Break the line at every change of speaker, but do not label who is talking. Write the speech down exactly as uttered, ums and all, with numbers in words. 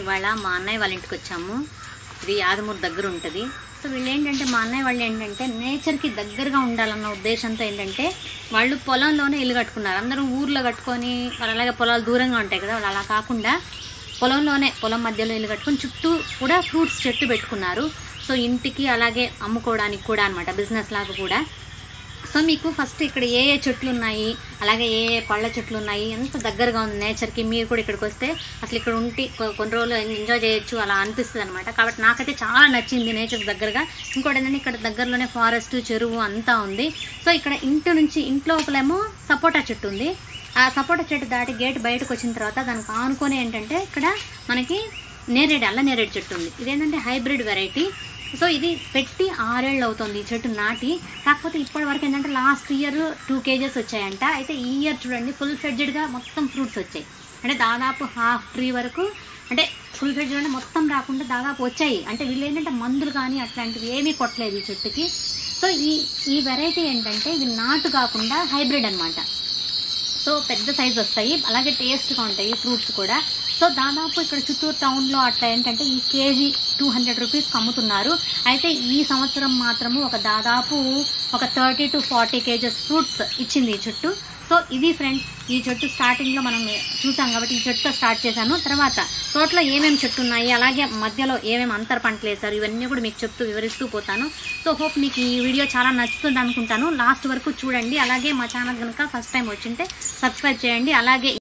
ఇవాళ మా అన్నయ్య వాళ్ళ ఇంటికి వచ్చాము. ఇది యాదమూరు దగ్గర ఉంటుంది. సో వీళ్ళు ఏంటంటే మా అన్నయ్య వాళ్ళు ఏంటంటే నేచర్కి దగ్గరగా ఉండాలన్న ఉద్దేశంతో ఏంటంటే వాళ్ళు పొలంలోనే ఇల్లు కట్టుకున్నారు. అందరూ ఊర్లో కట్టుకొని వాళ్ళు అలాగే పొలాలు దూరంగా ఉంటాయి కదా, వాళ్ళు అలా కాకుండా పొలంలోనే పొలం మధ్యలో ఇల్లు కట్టుకొని చుట్టూ కూడా ఫ్రూట్స్ చెట్టు పెట్టుకున్నారు. సో ఇంటికి అలాగే అమ్ముకోవడానికి కూడా అనమాట, బిజినెస్ లాగా కూడా. సో మీకు ఫస్ట్ ఇక్కడ ఏ ఏ చెట్లు ఉన్నాయి, అలాగే ఏ ఏ పళ్ళ చెట్లు ఉన్నాయి, ఎంత దగ్గరగా ఉంది నేచర్కి. మీరు కూడా ఇక్కడికి వస్తే అసలు ఇక్కడ ఉండి కొన్ని రోజులు ఎంజాయ్ చేయొచ్చు అలా అనిపిస్తుంది అనమాట. కాబట్టి నాకైతే చాలా నచ్చింది నేచర్ దగ్గరగా. ఇంకోటి ఏంటంటే ఇక్కడ దగ్గరలోనే ఫారెస్ట్, చెరువు అంతా ఉంది. సో ఇక్కడ ఇంటి నుంచి ఇంటి లోపలేమో సపోటా చెట్టు ఉంది. ఆ సపోటా చెట్టు దాటి గేట్ బయటకు వచ్చిన తర్వాత దానికి ఆనుకొని ఏంటంటే ఇక్కడ మనకి నేరేడు, అల్ల నేరేడు చెట్టు ఉంది. ఇదేంటంటే హైబ్రిడ్ వెరైటీ. సో ఇది పెట్టి ఆరేళ్ళు అవుతుంది ఈ చెట్టు నాటి. కాకపోతే ఇప్పటి వరకు ఏంటంటే లాస్ట్ ఇయర్ టూ కేజెస్ వచ్చాయంట. అయితే ఈ ఇయర్ చూడండి ఫుల్ ఫ్లెడ్జెడ్గా మొత్తం ఫ్రూట్స్ వచ్చాయి. అంటే దాదాపు హాఫ్ ట్రీ వరకు, అంటే ఫుల్ ఫ్లెడ్జెడ్ అంటే మొత్తం రాకుండా దాదాపు వచ్చాయి. అంటే వీళ్ళు ఏంటంటే మందులు కానీ అట్లాంటివి ఏమీ కొట్టలేదు ఈ చెట్టుకి. సో ఈ ఈ వెరైటీ ఏంటంటే ఇది నాటు కాకుండా హైబ్రిడ్ అనమాట. సో పెద్ద సైజు వస్తాయి, అలాగే టేస్ట్గా ఉంటాయి ఫ్రూట్స్ కూడా. సో దాదాపు ఇక్కడ చిత్తూరు టౌన్లో అట్లా ఏంటంటే ఈ కేజీ టూ హండ్రెడ్ రూపీస్కి అమ్ముతున్నారు. అయితే ఈ సంవత్సరం మాత్రము ఒక దాదాపు ఒక thirty to forty KGs fruits ఇచ్చింది ఈ చెట్టు. సో ఇది ఫ్రెండ్స్, ఈ చెట్టు స్టార్టింగ్లో మనం చూసాం కాబట్టి ఈ చెట్టుతో స్టార్ట్ చేశాను. తర్వాత తోటలో ఏమేమి చెట్టు ఉన్నాయి, అలాగే మధ్యలో ఏమేమి అంతర పంటలు వేశారు, ఇవన్నీ కూడా మీకు చెప్తూ వివరిస్తూ పోతాను. సో హోప్ మీకు ఈ వీడియో చాలా నచ్చుతుంది అనుకుంటాను. లాస్ట్ వరకు చూడండి. అలాగే మా ఛానల్ కనుక ఫస్ట్ టైం వచ్చింటే సబ్స్క్రైబ్ చేయండి. అలాగే